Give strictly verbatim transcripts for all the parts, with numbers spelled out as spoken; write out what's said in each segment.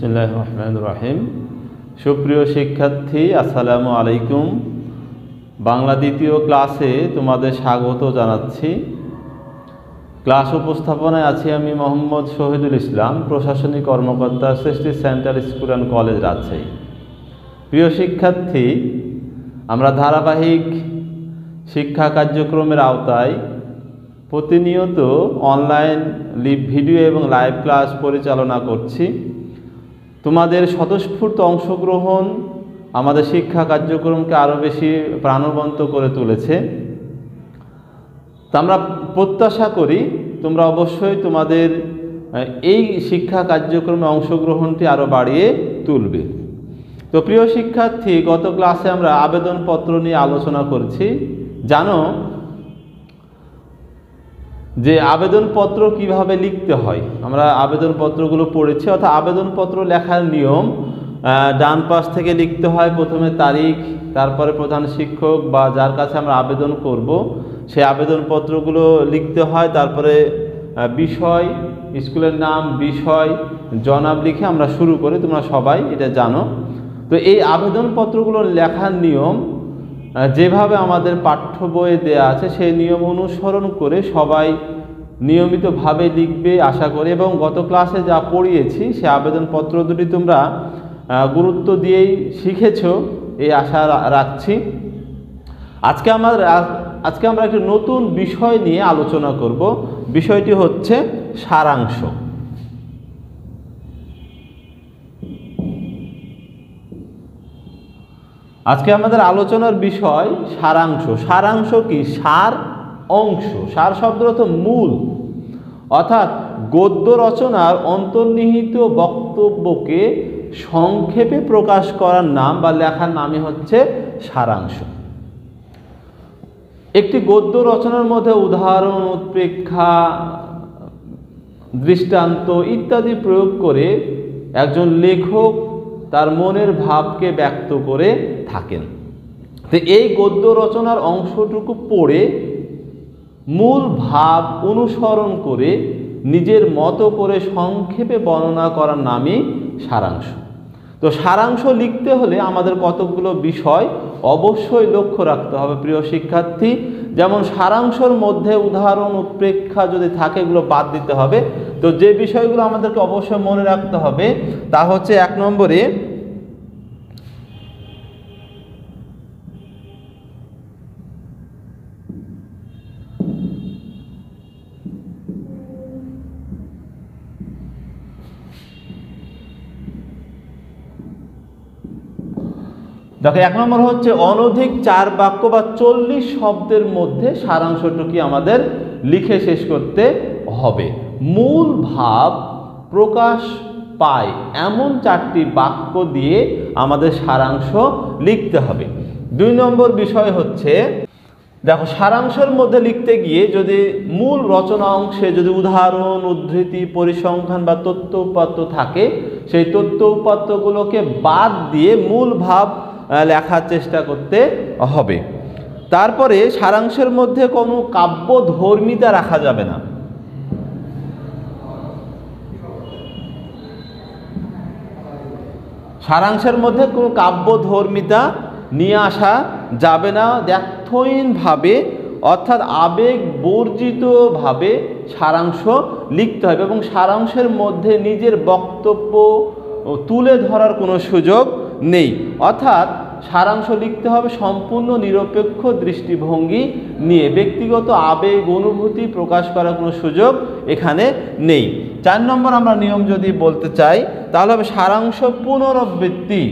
বিসমিল্লাহির রহমানির রহিম। সুপ্রিয় শিক্ষার্থী, আসসালামু আলাইকুম। বাংলা দ্বিতীয় ক্লাসে তোমাদের স্বাগত জানাচ্ছি। ক্লাস উপস্থাপনায় আছি আমি মোহাম্মদ শহীদুল ইসলাম, প্রশাসনিক কর্মকর্তা, Srishti center school and college, Rajshahi. প্রিয় শিক্ষার্থী, আমরা ধারাবাহিক শিক্ষা কার্যক্রমের আওতায় প্রতিনিয়ত অনলাইন ভিডিও এবং লাইভ ক্লাস পরিচালনা করছি। তোমাদের স্বতঃস্ফূর্ত অংশগ্রহণ আমাদের শিক্ষা কার্যক্রমকে আরও বেশি প্রাণবন্ত করে তুলেছে। তা আমরা প্রত্যাশা করি তোমরা অবশ্যই তোমাদের এই শিক্ষা কার্যক্রমে অংশগ্রহণটি আরও বাড়িয়ে তুলবে। তো প্রিয় শিক্ষার্থী, গত ক্লাসে আমরা আবেদনপত্র নিয়ে আলোচনা করেছি। জানো যে আবেদনপত্র কিভাবে লিখতে হয়, আমরা আবেদনপত্রগুলো পড়েছি। অর্থাৎ আবেদনপত্র লেখার নিয়ম, ডান পাশ থেকে লিখতে হয় প্রথমে তারিখ, তারপরে প্রধান শিক্ষক বা যার কাছে আমরা আবেদন করব সেই আবেদনপত্রগুলো লিখতে হয়, তারপরে বিষয়, স্কুলের নাম, বিষয়, জনাব লিখে আমরা শুরু করি। তোমরা সবাই এটা জানো। তো এই আবেদনপত্রগুলো লেখার নিয়ম যেভাবে আমাদের পাঠ্য বইয়ে দেওয়া আছে সেই নিয়ম অনুসরণ করে সবাই নিয়মিতভাবে লিখবে আশা করি। এবং গত ক্লাসে যা পড়িয়েছি সে আবেদনপত্র দুটি তোমরা গুরুত্ব দিয়েই শিখেছো এই আশা রাখছি। আজকে আমার আজকে আমরা একটি নতুন বিষয় নিয়ে আলোচনা করব। বিষয়টি হচ্ছে সারাংশ। আজকে আমাদের আলোচনার বিষয় সারাংশ। সারাংশ কি? সার অংশ। সার শব্দের অর্থ মূল, অর্থাৎ গদ্য রচনার অন্তর্নিহিত বক্তব্যকে সংক্ষেপে প্রকাশ করার নাম বা লেখার নামই হচ্ছে সারাংশ। একটি গদ্য রচনার মধ্যে উদাহরণ, উৎপ্রেক্ষা, দৃষ্টান্ত ইত্যাদি প্রয়োগ করে একজন লেখক তার মনের ভাবকে ব্যক্ত করে থাকেন। তো এই গদ্য রচনার অংশটুকু পড়ে মূল ভাব অনুসরণ করে নিজের মতো করে সংক্ষেপে বর্ণনা করার নামই সারাংশ। তো সারাংশ লিখতে হলে আমাদের কতগুলো বিষয় অবশ্যই লক্ষ্য রাখতে হবে প্রিয় শিক্ষার্থী। যেমন সারাংশের মধ্যে উদাহরণ, উৎপ্রেক্ষা যদি থাকে এগুলো বাদ দিতে হবে। তো যে বিষয়গুলো আমাদেরকে অবশ্যই মনে রাখতে হবে তা হচ্ছে এক নম্বরে দেখো, এক নম্বর হচ্ছে অনধিক চার বাক্য বা চল্লিশ শব্দের মধ্যে সারাংশটুকু আমাদের লিখে শেষ করতে হবে। মূল ভাব প্রকাশ পায় এমন চারটি বাক্য দিয়ে আমাদের সারাংশ লিখতে হবে। দুই নম্বর বিষয় হচ্ছে, দেখো সারাংশের মধ্যে লিখতে গিয়ে যদি মূল রচনা অংশে যদি উদাহরণ, উদ্ধৃতি, পরিসংখ্যান বা তথ্য উপাত্ত থাকে সেই তথ্য উপাত্তগুলোকে বাদ দিয়ে মূল ভাব লেখার চেষ্টা করতে হবে। তারপরে সারাংশের মধ্যে কোনো কাব্যধর্মিতা রাখা যাবে না। সারাংশের মধ্যে কোনো কাব্যধর্মিতা নিয়ে আসা যাবে না। দ্ব্যর্থহীনভাবে অর্থাৎ আবেগ বর্জিতভাবে সারাংশ লিখতে হবে এবং সারাংশের মধ্যে নিজের বক্তব্য তুলে ধরার কোনো সুযোগ নেই। অর্থাৎ সারাংশ লিখতে হবে সম্পূর্ণ নিরপেক্ষ দৃষ্টিভঙ্গি নিয়ে, ব্যক্তিগত আবেগ অনুভূতি প্রকাশ করার কোনো সুযোগ এখানে নেই। চার নম্বর আমরা নিয়ম যদি বলতে চাই তাহলে হবে সারাংশ পুনরাবৃত্তি।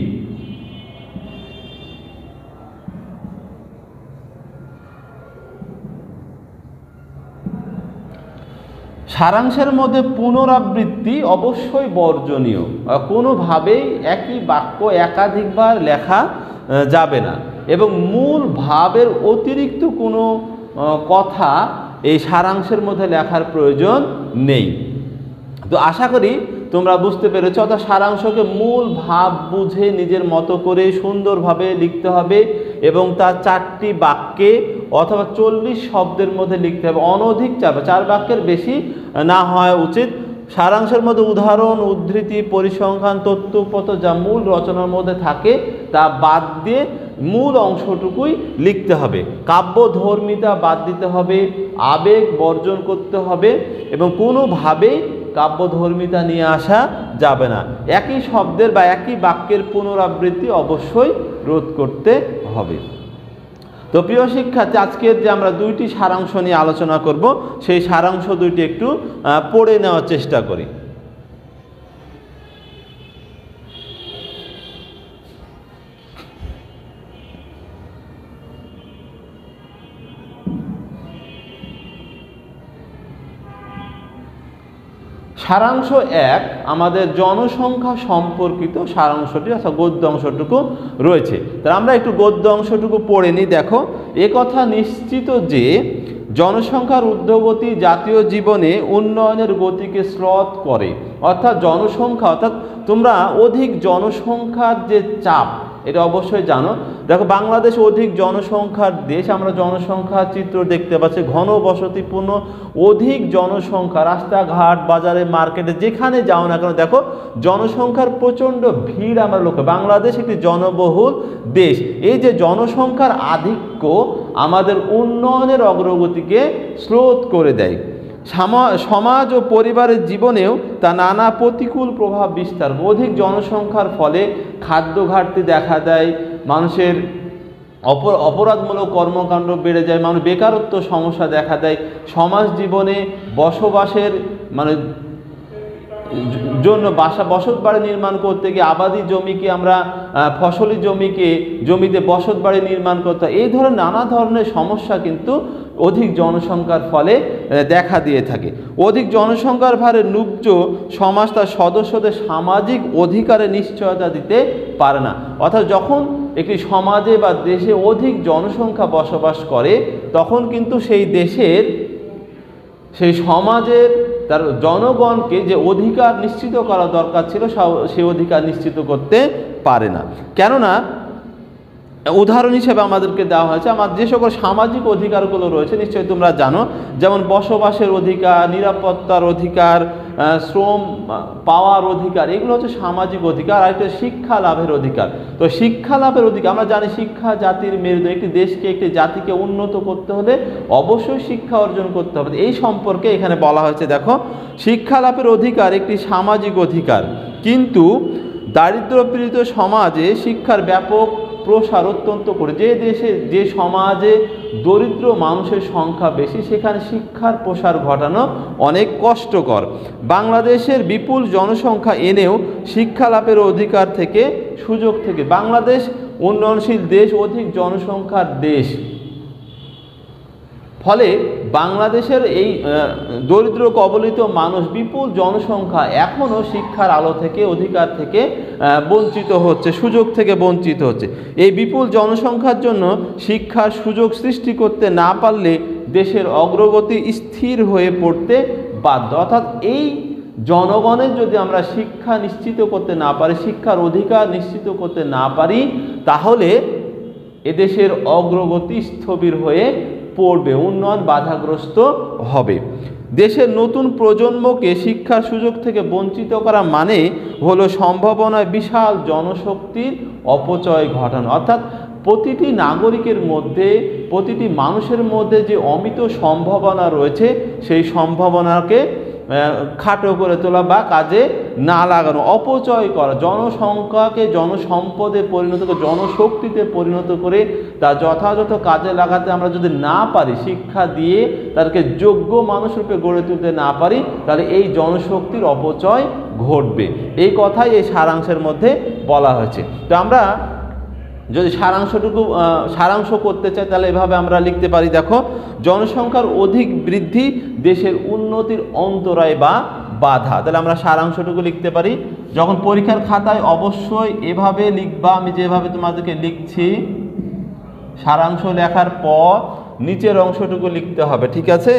সারাংশের মধ্যে পুনরাবৃত্তি অবশ্যই বর্জনীয়। কোনোভাবেই একই বাক্য একাধিকবার লেখা যাবে না এবং মূল ভাবের অতিরিক্ত কোনো কথা এই সারাংশের মধ্যে লেখার প্রয়োজন নেই। তো আশা করি তোমরা বুঝতে পেরেছো। অর্থাৎ সারাংশকে মূল ভাব বুঝে নিজের মতো করে সুন্দরভাবে লিখতে হবে এবং তার চারটি বাক্যে অথবা চল্লিশ শব্দের মধ্যে লিখতে হবে। অনধিক চার চার বাক্যের বেশি না হওয়া উচিত। সারাংশের মধ্যে উদাহরণ, উদ্ধৃতি, পরিসংখ্যান, তথ্যপত্র যা মূল রচনার মধ্যে থাকে তা বাদ দিয়ে মূল অংশটুকুই লিখতে হবে। কাব্যধর্মিতা বাদ দিতে হবে, আবেগ বর্জন করতে হবে এবং কোনোভাবেই কাব্যধর্মিতা নিয়ে আসা যাবে না। একই শব্দের বা একই বাক্যের পুনরাবৃত্তি অবশ্যই রোধ করতে হবে। তো প্রিয় শিক্ষার্থী, আজকের যে আমরা দুইটি সারাংশ নিয়ে আলোচনা করব, সেই সারাংশ দুইটি একটু পড়ে নেওয়ার চেষ্টা করি। সারাংশ এক, আমাদের জনসংখ্যা সম্পর্কিত সারাংশটি অর্থাৎ গদ্য অংশটুকু রয়েছে। তাহলে আমরা একটু গদ্য অংশটুকু পড়ে নিই। দেখো, এ কথা নিশ্চিত যে জনসংখ্যার ঊর্ধ্বগতি জাতীয় জীবনে উন্নয়নের গতিকে শ্লথ করে। অর্থাৎ জনসংখ্যা, অর্থাৎ তোমরা অধিক জনসংখ্যার যে চাপ, এটা অবশ্যই জানো। দেখো, বাংলাদেশ অধিক জনসংখ্যার দেশ। আমরা জনসংখ্যার চিত্র দেখতে পাচ্ছি, ঘন বসতিপূর্ণ, অধিক জনসংখ্যা, রাস্তাঘাট, বাজারে, মার্কেটে যেখানে যাও না কেন দেখো জনসংখ্যার প্রচণ্ড ভিড় আমরা লক্ষ্য। বাংলাদেশ একটি জনবহুল দেশ। এই যে জনসংখ্যার আধিক্য আমাদের উন্নয়নের অগ্রগতিকে শ্লথ করে দেয়। সমাজ ও পরিবারের জীবনেও তা নানা প্রতিকূল প্রভাব বিস্তার। অধিক জনসংখ্যার ফলে খাদ্য ঘাটতি দেখা দেয়, মানুষের অপর অপরাধমূলক কর্মকাণ্ড বেড়ে যায়, মানুষ বেকারত্ব সমস্যা দেখা দেয়। সমাজ জীবনে বসবাসের মানে জন্য বাসা বসত বাড়ি নির্মাণ করতে গিয়ে আবাদি জমিকে আমরা ফসলি জমিকে জমিতে বসত বাড়ি নির্মাণ করতে হয়। এই ধরনের নানা ধরনের সমস্যা কিন্তু অধিক জনসংখ্যার ফলে দেখা দিয়ে থাকে। অধিক জনসংখ্যার ভারে নুব্জ সমাজ তার সদস্যদের সামাজিক অধিকারে নিশ্চয়তা দিতে পারে না। অর্থাৎ যখন একটি সমাজে বা দেশে অধিক জনসংখ্যা বসবাস করে, তখন কিন্তু সেই দেশের সেই সমাজের তার জনগণকে যে অধিকার নিশ্চিত করা দরকার ছিল সেই অধিকার নিশ্চিত করতে পারে না। কেননা উদাহরণ হিসেবে আমাদেরকে দেওয়া হয়েছে আমার যে সকল সামাজিক অধিকারগুলো রয়েছে, নিশ্চয়ই তোমরা জানো, যেমন বসবাসের অধিকার, নিরাপত্তার অধিকার, শ্রম পাওয়ার অধিকার, এগুলো হচ্ছে সামাজিক অধিকার। আর একটা শিক্ষা লাভের অধিকার। তো শিক্ষা লাভের অধিকার, আমরা জানি শিক্ষা জাতির মেরুদণ্ড। একটি দেশকে একটি জাতিকে উন্নত করতে হলে অবশ্যই শিক্ষা অর্জন করতে হবে। এই সম্পর্কে এখানে বলা হয়েছে, দেখো, শিক্ষা লাভের অধিকার একটি সামাজিক অধিকার, কিন্তু দারিদ্র্যপীড়িত সমাজে শিক্ষার ব্যাপক প্রসার অত্যন্ত করে। যে দেশে যে সমাজে দরিদ্র মানুষের সংখ্যা বেশি, সেখানে শিক্ষার প্রসার ঘটানো অনেক কষ্টকর। বাংলাদেশের বিপুল জনসংখ্যা এনেও শিক্ষা লাভের অধিকার থেকে সুযোগ থেকে বাংলাদেশ উন্নয়নশীল দেশ, অধিক জনসংখ্যার দেশ। ফলে বাংলাদেশের এই দরিদ্র কবলিত মানুষ, বিপুল জনসংখ্যা এখনও শিক্ষার আলো থেকে, অধিকার থেকে বঞ্চিত হচ্ছে, সুযোগ থেকে বঞ্চিত হচ্ছে। এই বিপুল জনসংখ্যার জন্য শিক্ষার সুযোগ সৃষ্টি করতে না পারলে দেশের অগ্রগতি স্থির হয়ে পড়তে বাধ্য। অর্থাৎ এই জনগণের যদি আমরা শিক্ষা নিশ্চিত করতে না পারি, শিক্ষার অধিকার নিশ্চিত করতে না পারি, তাহলে এদেশের অগ্রগতি স্থবির হয়ে পড়বে, উন্নয়ন বাধাগ্রস্ত হবে। দেশের নতুন প্রজন্মকে শিক্ষার সুযোগ থেকে বঞ্চিত করা মানে হলো সম্ভাবনায় বিশাল জনশক্তির অপচয় ঘটানো। অর্থাৎ প্রতিটি নাগরিকের মধ্যে, প্রতিটি মানুষের মধ্যে যে অমিত সম্ভাবনা রয়েছে, সেই সম্ভাবনাকে খাটো করে তোলা বা কাজে না লাগানো, অপচয় করা, জনসংখ্যাকে জনসম্পদে পরিণত করে, জনশক্তিতে পরিণত করে তা যথাযথ কাজে লাগাতে আমরা যদি না পারি, শিক্ষা দিয়ে তাদেরকে যোগ্য মানুষরূপে গড়ে তুলতে না পারি, তাহলে এই জনশক্তির অপচয় ঘটবে। এই কথাই এই সারাংশের মধ্যে বলা হয়েছে। তো আমরা যদি সারাংশটুকু সারাংশ করতে চাই, তাহলে এভাবে আমরা লিখতে পারি, দেখো, জনসংখ্যার অধিক বৃদ্ধি দেশের উন্নতির অন্তরায় বা বাধা। তাহলে আমরা সারাংশটুকু লিখতে পারি। যখন পরীক্ষার খাতায় অবশ্যই এভাবে লিখবা, আমি যেভাবে তোমাদেরকে লিখছি, সারাংশ লেখার পর নিচের অংশটুকু লিখতে হবে, ঠিক আছে?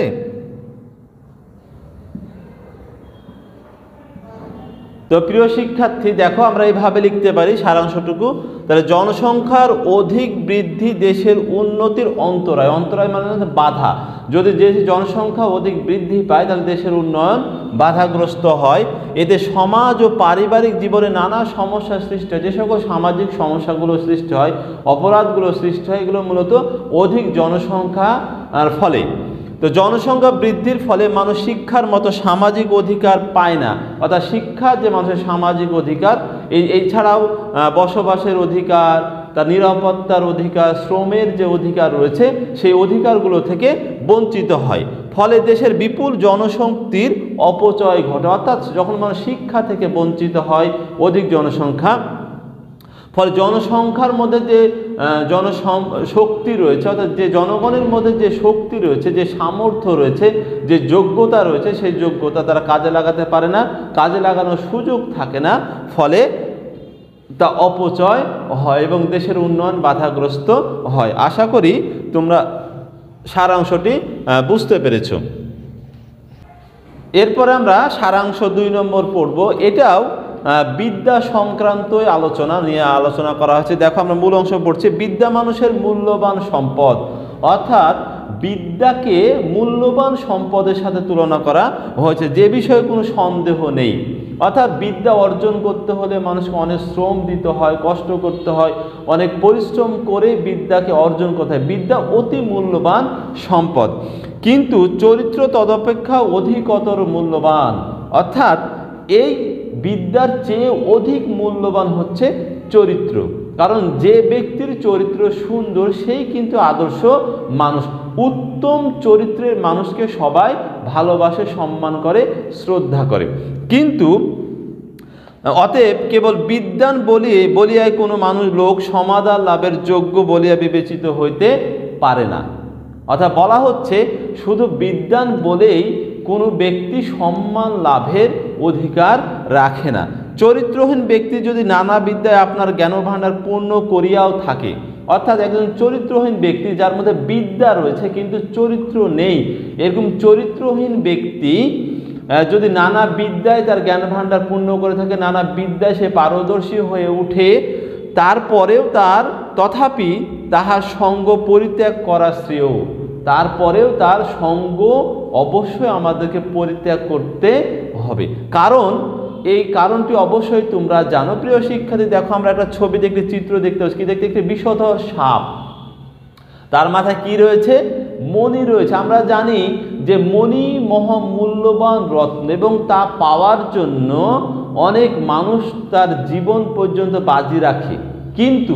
তো প্রিয় শিক্ষার্থী দেখো আমরা এইভাবে লিখতে পারি সারাংশটুকু, তাহলে জনসংখ্যার অধিক বৃদ্ধি দেশের উন্নতির অন্তরায়, অন্তরায় মানে বাধা, যদি দেশে জনসংখ্যা অধিক বৃদ্ধি পায় তাহলে দেশের উন্নয়ন বাধাগ্রস্ত হয়। এতে সমাজ ও পারিবারিক জীবনে নানা সমস্যার সৃষ্টি হয়, যে সকল সামাজিক সমস্যাগুলো সৃষ্টি হয়, অপরাধগুলো সৃষ্টি হয়, এগুলো মূলত অধিক জনসংখ্যার ফলে। তো জনসংখ্যা বৃদ্ধির ফলে মানুষ শিক্ষার মতো সামাজিক অধিকার পায় না, অর্থাৎ শিক্ষা যে মানুষের সামাজিক অধিকার, এই এছাড়াও বসবাসের অধিকার, তার নিরাপত্তার অধিকার, শ্রমের যে অধিকার রয়েছে সেই অধিকারগুলো থেকে বঞ্চিত হয়। ফলে দেশের বিপুল জনশক্তির অপচয় ঘটে, অর্থাৎ যখন মানুষ শিক্ষা থেকে বঞ্চিত হয়, অধিক জনসংখ্যা, ফলে জনসংখ্যার মধ্যে যে জনশক্তি রয়েছে, অর্থাৎ যে জনগণের মধ্যে যে শক্তি রয়েছে, যে সামর্থ্য রয়েছে, যে যোগ্যতা রয়েছে, সেই যোগ্যতা তারা কাজে লাগাতে পারে না, কাজে লাগানোর সুযোগ থাকে না, ফলে তা অপচয় হয় এবং দেশের উন্নয়ন বাধাগ্রস্ত হয়। আশা করি তোমরা সারাংশটি বুঝতে পেরেছ। এরপরে আমরা সারাংশ দুই নম্বর পড়ব। এটাও বিদ্যা সংক্রান্ত আলোচনা নিয়ে আলোচনা করা হয়েছে। দেখো আমরা মূল অংশ পড়ছি, বিদ্যা মানুষের মূল্যবান সম্পদ, অর্থাৎ বিদ্যাকে মূল্যবান সম্পদের সাথে তুলনা করা হয়েছে, যে বিষয়ে কোনো সন্দেহ নেই। অর্থাৎ বিদ্যা অর্জন করতে হলে মানুষকে অনেক শ্রম দিতে হয়, কষ্ট করতে হয়, অনেক পরিশ্রম করে বিদ্যাকে অর্জন করতে হয়। বিদ্যা অতি মূল্যবান সম্পদ, কিন্তু চরিত্র তদপেক্ষা অধিকতর মূল্যবান, অর্থাৎ এই বিদ্যার চেয়ে অধিক মূল্যবান হচ্ছে চরিত্র। কারণ যে ব্যক্তির চরিত্র সুন্দর সেই কিন্তু আদর্শ মানুষ। উত্তম চরিত্রের মানুষকে সবাই ভালোবাসে, সম্মান করে, শ্রদ্ধা করে। কিন্তু অতএব কেবল বিদ্বান বলিয়ে বলিয়ায় কোনো মানুষ লোক সমাদর লাভের যোগ্য বলিয়া বিবেচিত হইতে পারে না। অর্থাৎ বলা হচ্ছে শুধু বিদ্বান বলেই কোনো ব্যক্তি সম্মান লাভের অধিকার রাখে না। চরিত্রহীন ব্যক্তি যদি নানা বিদ্যায় আপনার জ্ঞানভাণ্ডার পূর্ণ করিয়াও থাকে, অর্থাৎ একজন চরিত্রহীন ব্যক্তি যার মধ্যে বিদ্যা রয়েছে কিন্তু চরিত্র নেই, এরকম চরিত্রহীন ব্যক্তি যদি নানা বিদ্যায় তার জ্ঞানভাণ্ডার পূর্ণ করে থাকে, নানা বিদ্যায় সে পারদর্শী হয়ে উঠে, তারপরেও তার তথাপি তাহার সঙ্গ পরিত্যাগ করা শ্রেয়, তারপরেও তার সঙ্গ অবশ্যই আমাদেরকে পরিত্যাগ করতে হবে। কারণ এই কারণটি অবশ্যই তোমরা জানো। প্রিয় শিক্ষার্থী দেখো আমরা একটা ছবি দেখতে, চিত্র দেখতে পাচ্ছি, কি দেখতে, একটি বিষধর সাপ, তার মাথায় কি রয়েছে, মণি রয়েছে। আমরা জানি যে মণি মহামূল্যবান রত্ন এবং তা পাওয়ার জন্য অনেক মানুষ তার জীবন পর্যন্ত বাজি রাখে, কিন্তু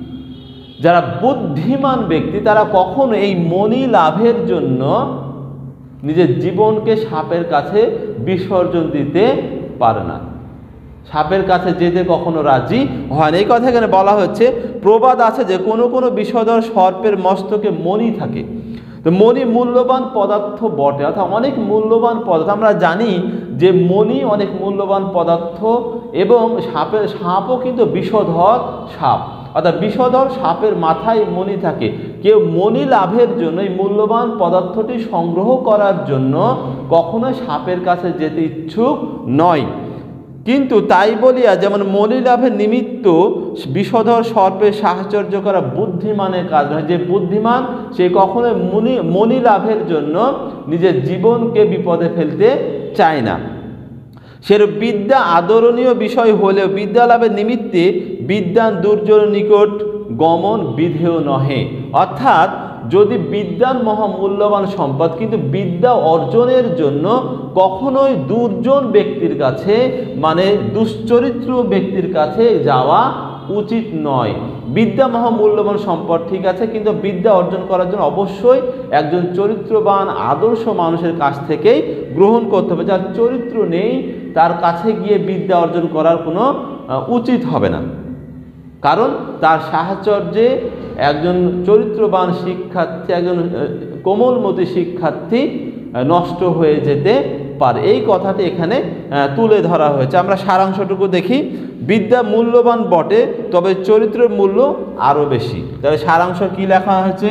যারা বুদ্ধিমান ব্যক্তি তারা কখনো এই মণি লাভের জন্য নিজের জীবনকে সাপের কাছে বিসর্জন দিতে পারে না, সাপের কাছে যেতে কখনো রাজি হয় না। এই কথা এখানে বলা হচ্ছে। প্রবাদ আছে যে কোনো কোনো বিষধর সর্পের মস্তকে মণি থাকে। তো মণি মূল্যবান পদার্থ বটে, অর্থাৎ অনেক মূল্যবান পদার্থ। আমরা জানি যে মণি অনেক মূল্যবান পদার্থ এবং সাপের সাপও কিন্তু বিষধর সাপ, অর্থাৎ বিষধর সাপের মাথায় মণি থাকে। কেউ মণি লাভের জন্য, এই মূল্যবান পদার্থটি সংগ্রহ করার জন্য কখনোই সাপের কাছে যেতে ইচ্ছুক নয়। কিন্তু তাই বলিয়া যেমন মণি লাভের নিমিত্ত বিষধর সর্পের সাহচর্য করা বুদ্ধিমানের কাজ নয়। যে বুদ্ধিমান সে কখনোই মণি মণি লাভের জন্য নিজের জীবনকে বিপদে ফেলতে চায় না। সেরূপ বিদ্যা আদরণীয় বিষয় হলেও বিদ্যা লাভের নিমিত্তে বিদ্বান দুর্জনের নিকট গমন বিধেয় নহে। অর্থাৎ যদি বিদ্যান মহামূল্যবান সম্পদ, কিন্তু বিদ্যা অর্জনের জন্য কখনোই দুর্জন ব্যক্তির কাছে, মানে দুশ্চরিত্র ব্যক্তির কাছে যাওয়া উচিত নয়। বিদ্যা মহামূল্যবান সম্পদ ঠিক আছে, কিন্তু বিদ্যা অর্জন করার জন্য অবশ্যই একজন চরিত্রবান আদর্শ মানুষের কাছ থেকেই গ্রহণ করতে হবে। যার চরিত্র নেই তার কাছে গিয়ে বিদ্যা অর্জন করার কোনো উচিত হবে না, কারণ তার সাহচর্যে একজন চরিত্রবান শিক্ষার্থী, একজন কোমলমতি শিক্ষার্থী নষ্ট হয়ে যেতে পারে। এই কথাটি এখানে তুলে ধরা হয়েছে। আমরা সারাংশটুকু দেখি। বিদ্যা মূল্যবান বটে, তবে চরিত্রের মূল্য আরও বেশি। তাহলে সারাংশ কি লেখা হয়েছে?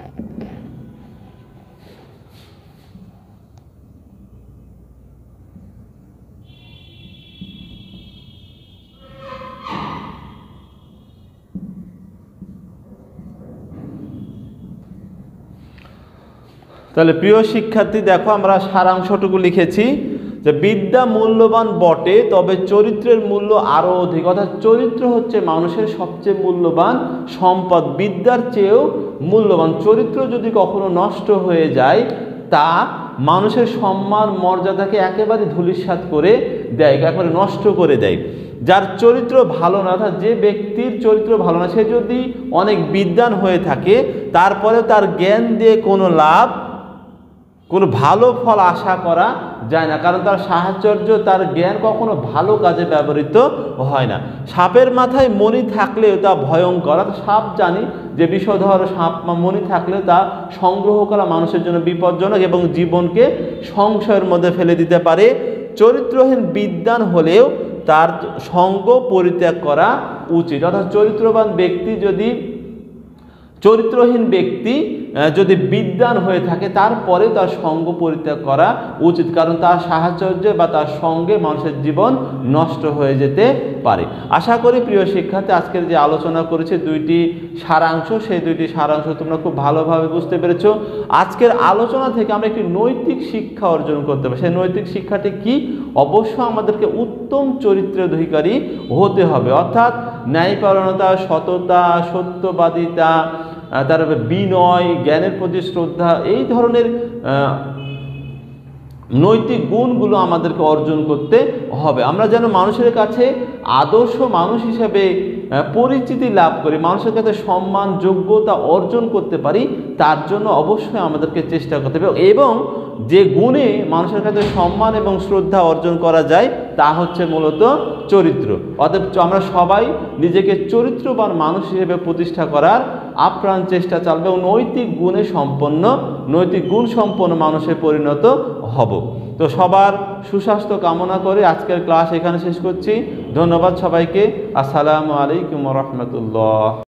তাহলে প্রিয় শিক্ষার্থী, দেখো আমরা সারাংশটুকু লিখেছি যে বিদ্যা মূল্যবান বটে, তবে চরিত্রের মূল্য আরও অধিক। অর্থাৎ চরিত্র হচ্ছে মানুষের সবচেয়ে মূল্যবান সম্পদ, বিদ্যার চেয়েও মূল্যবান। চরিত্র যদি কখনো নষ্ট হয়ে যায় তা মানুষের সম্মান মর্যাদাকে একেবারে ধূলিসাৎ করে দেয়, একেবারে নষ্ট করে দেয়। যার চরিত্র ভালো না, অর্থাৎ যে ব্যক্তির চরিত্র ভালো না, সে যদি অনেক বিদ্বান হয়ে থাকে তারপরেও তার জ্ঞান দিয়ে কোনো লাভ, কোনো ভালো ফল আশা করা যায় না, কারণ তার সাহচর্য, তার জ্ঞান কখনো ভালো কাজে ব্যবহৃত হয় না। সাপের মাথায় মণি থাকলেও তা ভয়ঙ্কর। সাপ জানি যে বিষধর সাপ, মণি থাকলেও তা সংগ্রহ করা মানুষের জন্য বিপজ্জনক এবং জীবনকে সংশয়ের মধ্যে ফেলে দিতে পারে। চরিত্রহীন বিদ্বান হলেও তার সঙ্গ পরিত্যাগ করা উচিত। অর্থাৎ চরিত্রবান ব্যক্তি যদি চরিত্রহীন ব্যক্তি যদি বিদ্বান হয়ে থাকে তারপরে তার সঙ্গ পরিত্যাগ করা উচিত, কারণ তার সাহচর্য বা তার সঙ্গে মানুষের জীবন নষ্ট হয়ে যেতে পারে। আশা করি প্রিয় শিক্ষার্থী, আজকের যে আলোচনা করেছে দুইটি সারাংশ, সেই দুইটি সারাংশ তোমরা খুব ভালোভাবে বুঝতে পেরেছো। আজকের আলোচনা থেকে আমরা একটি নৈতিক শিক্ষা অর্জন করতে পারি। সেই নৈতিক শিক্ষাটি কি? অবশ্য আমাদেরকে উত্তম চরিত্রের অধিকারী হতে হবে, অর্থাৎ ন্যায়পরায়ণতা, সততা, সত্যবাদিতা, তারপরে বিনয়, জ্ঞানের প্রতি শ্রদ্ধা, এই ধরনের নৈতিক গুণগুলো আমাদেরকে অর্জন করতে হবে। আমরা যেন মানুষের কাছে আদর্শ মানুষ হিসেবে পরিচিতি লাভ করি, মানুষের কাছে সম্মান, যোগ্যতা অর্জন করতে পারি, তার জন্য অবশ্যই আমাদেরকে চেষ্টা করতে হবে। এবং যে গুণে মানুষের কাছে সম্মান এবং শ্রদ্ধা অর্জন করা যায় তা হচ্ছে মূলত চরিত্র। অতএব আমরা সবাই নিজেকে চরিত্রবান মানুষ হিসেবে প্রতিষ্ঠা করার আপ্রাণ চেষ্টা চালাবো এবং নৈতিক গুণে সম্পন্ন, নৈতিক গুণ সম্পন্ন মানুষে পরিণত হব। তো সবার সুস্বাস্থ্য কামনা করে আজকের ক্লাস এখানে শেষ করছি। ধন্যবাদ সবাইকে। আসসালামু আলাইকুম ওয়া রাহমাতুল্লাহ।